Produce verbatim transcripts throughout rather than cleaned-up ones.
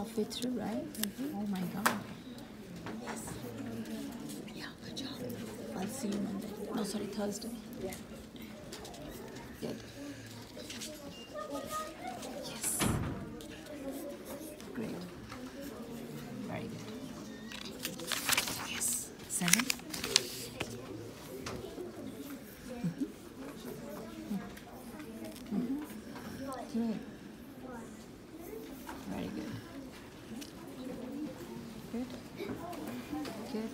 halfway through, right? Mm-hmm. Oh my God. Yes. Yeah, good job. I'll see you Monday. No, sorry, Thursday. Yeah. Good. Yes. Great. Very good. Yes. Seven. Mm-hmm. Mm-hmm. Great. Very good. Good. Good.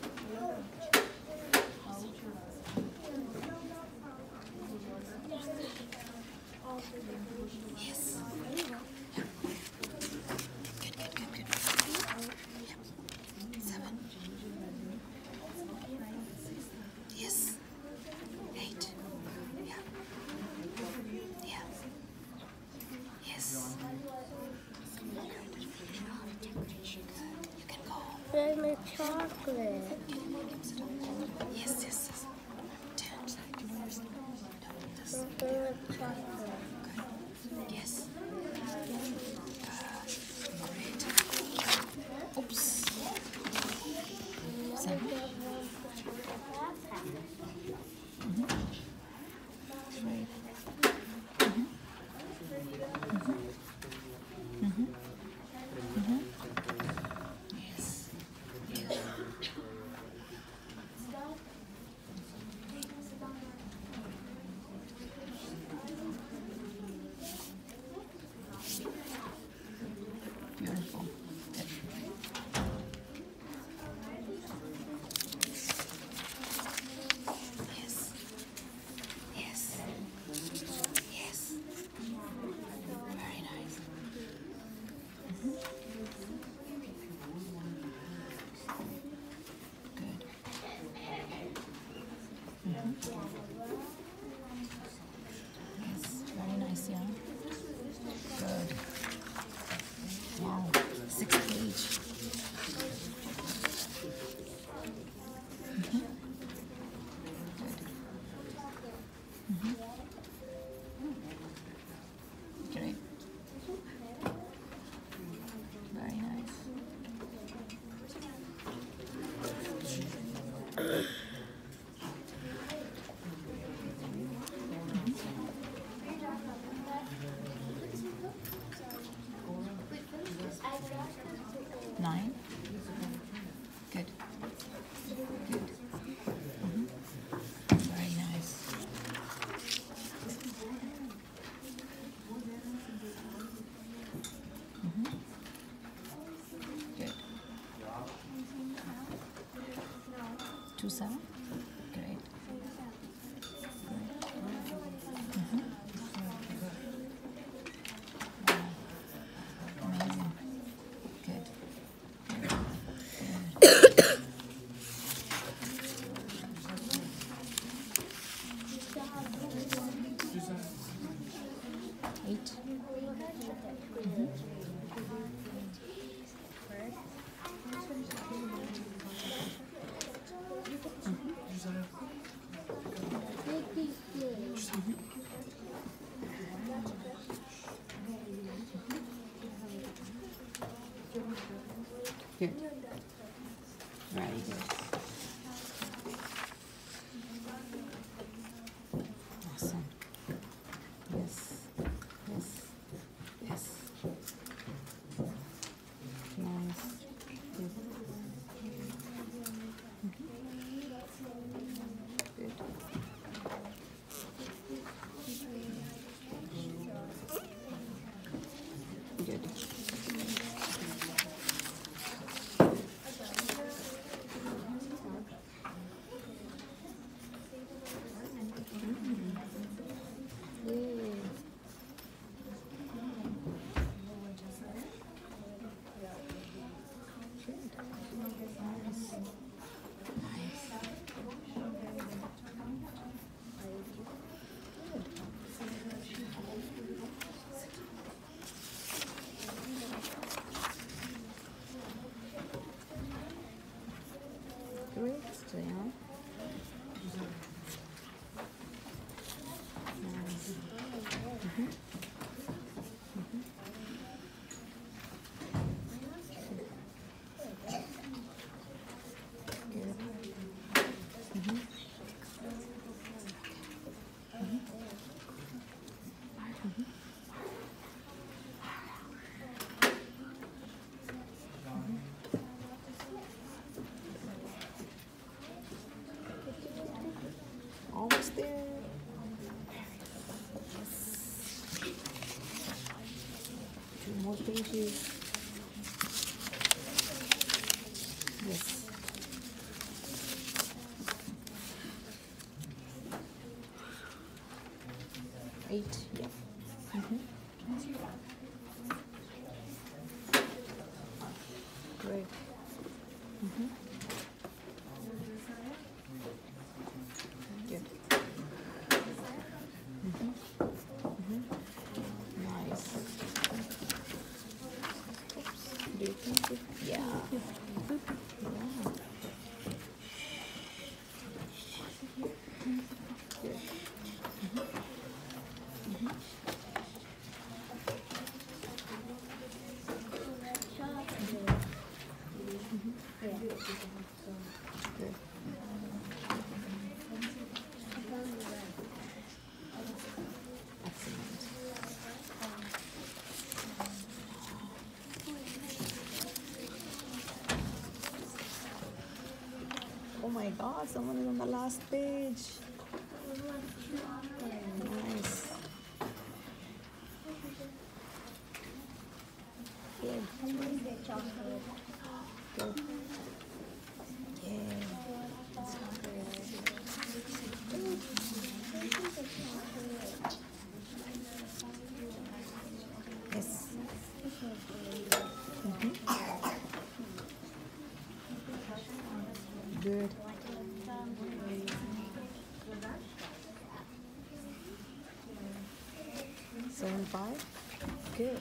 Yes. Yeah. Good, good, good, good. Yeah. Seven. Yes. Eight. Yeah. Yeah. Yes. Good. You can go. Where's my chocolate? Yes, yes, yes. Ten. No, this. Where's my chocolate? Good. Yes. Great. Oops. Seven. Mm-hmm. Great. Mm-hmm. Mm-hmm. Mm-hmm. Mm-hmm. Yes. Yes. Beautiful. Good. Yes. Yes. Yes. Very nice. Mm-hmm. Good. Mm-hmm. Yes. Very nice, yeah. Good. Wow. Six page. Mm-hmm. Good. Mm-hmm. Great. Very nice. Nine. Good. Good. Mm-hmm. Very nice. Mm-hmm. Good. Two seven. Great. Great. Mm-hmm. Wow. Amazing. Good. Eight. Mm-hmm. Good. Very good. Awesome. Yes. Yes. Yes. Nice. Good. Good. Good. Great, Leon. Nice. Mm-hmm. Mm-hmm. pages. Yes. Eight, yeah. Mm-hmm. Great. Mm-hmm. Good. Mm-hmm. Mm-hmm. Nice. Oops. Do you think it? Yeah. Yeah. Good. Good. Excellent. Oh my God, someone is on the last page. Nice. Good. Good. Yeah. Yes. Mm-hmm. Good. Seven five. Good.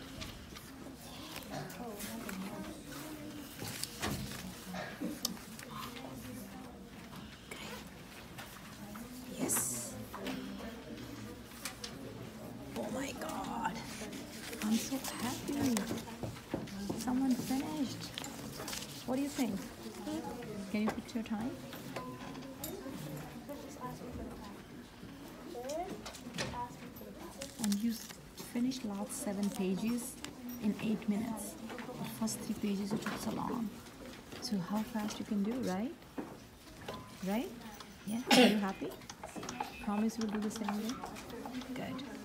Yes. Oh my God. I'm so happy. Someone finished. What do you think? Can you put your time? And you s- finished last seven pages in eight minutes. The first three pages you took so long. So how fast you can do, right? Right? Yeah. Are you happy? Promise you'll do the same way? Good.